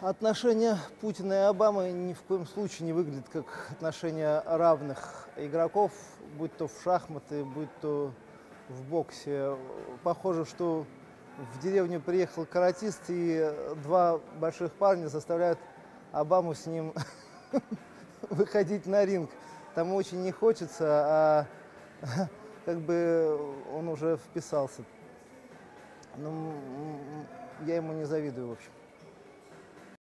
Отношения Путина и Обамы ни в коем случае не выглядят как отношения равных игроков, будь то в шахматы, будь то в боксе. Похоже, что в деревню приехал каратист, и два больших парня заставляют Обаму с ним выходить на ринг. Тому очень не хочется, а как бы он уже вписался. Ну, я ему не завидую, в общем.